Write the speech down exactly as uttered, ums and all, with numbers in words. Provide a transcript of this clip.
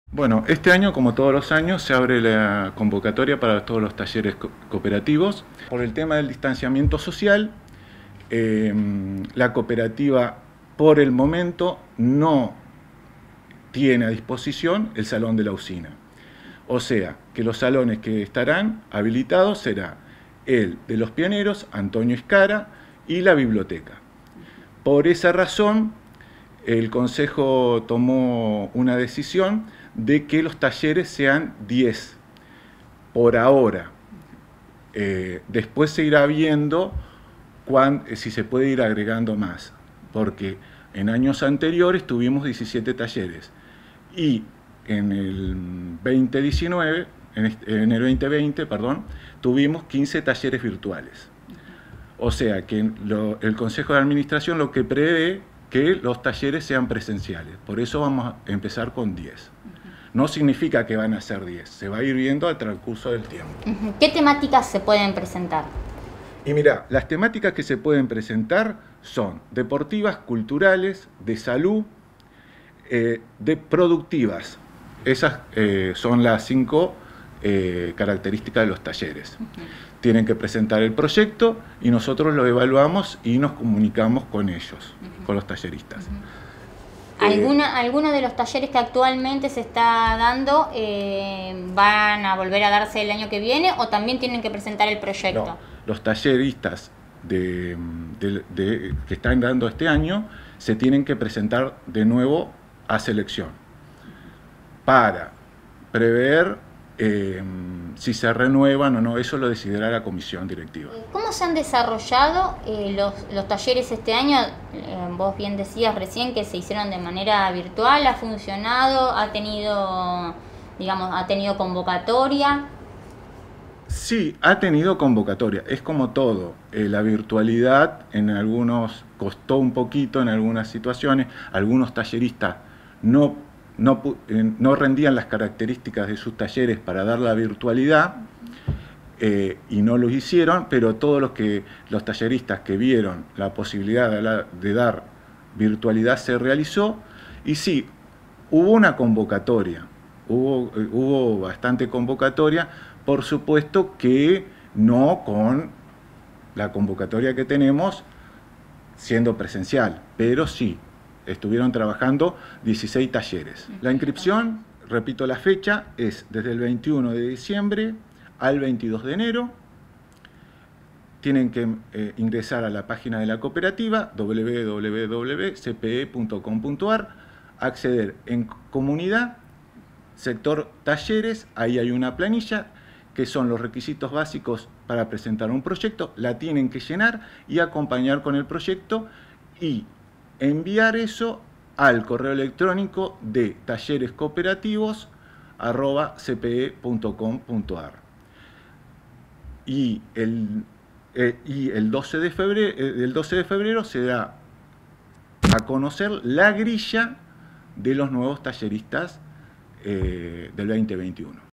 Bueno, este año, como todos los años, se abre la convocatoria para todos los talleres co cooperativos. Por el tema del distanciamiento social, eh, la cooperativa, por el momento, no tiene a disposición el salón de la usina. O sea, que los salones que estarán habilitados será el de los pioneros, Antonio Escara, y la biblioteca. Por esa razón, el Consejo tomó una decisión de que los talleres sean diez por ahora. Eh, después se irá viendo cuán, si se puede ir agregando más, porque en años anteriores tuvimos diecisiete talleres y en el veinte diecinueve, en, este, en el veinte veinte, perdón, tuvimos quince talleres virtuales. O sea que lo, el Consejo de Administración lo que prevé que los talleres sean presenciales. Por eso vamos a empezar con diez. No significa que van a ser diez, se va a ir viendo al transcurso del tiempo. ¿Qué temáticas se pueden presentar? Y mira, las temáticas que se pueden presentar son deportivas, culturales, de salud, eh, de productivas. Esas eh, son las cinco eh, características de los talleres. Uh-huh. Tienen que presentar el proyecto y nosotros lo evaluamos y nos comunicamos con ellos, uh-huh. con los talleristas. Uh-huh. ¿Alguna, ¿Alguno de los talleres que actualmente se está dando eh, van a volver a darse el año que viene o también tienen que presentar el proyecto? No, los talleristas de, de, de, que están dando este año se tienen que presentar de nuevo a selección para prever eh, si se renuevan o no. Eso lo decidirá la comisión directiva. ¿Cómo se han desarrollado eh, los, los talleres este año? Eh, vos bien decías recién que se hicieron de manera virtual. ¿Ha funcionado? ¿Ha tenido, digamos, ha tenido convocatoria? Sí, ha tenido convocatoria. Es como todo. Eh, la virtualidad en algunos costó un poquito en algunas situaciones. Algunos talleristas no No, no rendían las características de sus talleres para dar la virtualidad eh, y no lo hicieron, pero todos los, que, los talleristas que vieron la posibilidad de, la, de dar virtualidad se realizó y sí, hubo una convocatoria, hubo, hubo bastante convocatoria, por supuesto que no con la convocatoria que tenemos siendo presencial, pero sí. Estuvieron trabajando dieciséis talleres. La inscripción, repito la fecha, es desde el veintiuno de diciembre al veintidós de enero. Tienen que eh, ingresar a la página de la cooperativa, w w w punto c p e punto com punto a r, acceder en comunidad, sector talleres, ahí hay una planilla, que son los requisitos básicos para presentar un proyecto, la tienen que llenar y acompañar con el proyecto y enviar eso al correo electrónico de tallerescooperativos arroba c p e punto com punto a r. Y el, eh, y el doce de febrero, eh, el doce de febrero se da a conocer la grilla de los nuevos talleristas eh, del veinte veintiuno.